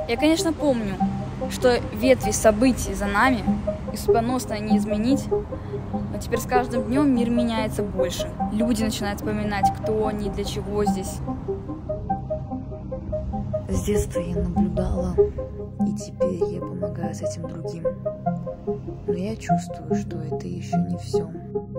Я, конечно, помню, что ветви событий за нами, и судьбоносно не изменить, но теперь с каждым днем мир меняется больше. Люди начинают вспоминать, кто они, для чего здесь. С детства я наблюдала, и теперь я помогаю с этим другим. Но я чувствую, что это еще не все.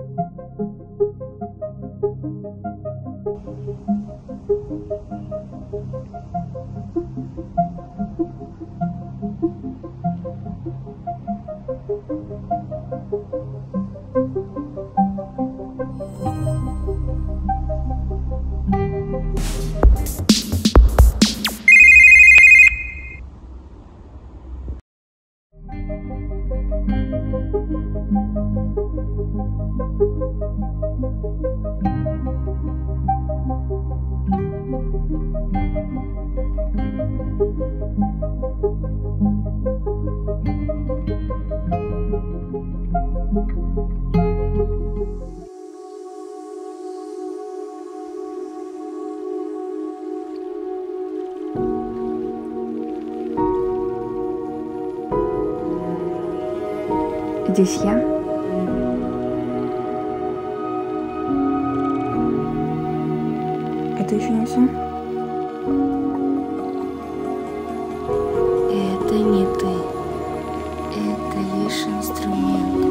Здесь я. Это еще не все. Это не ты. Это лишь инструмент.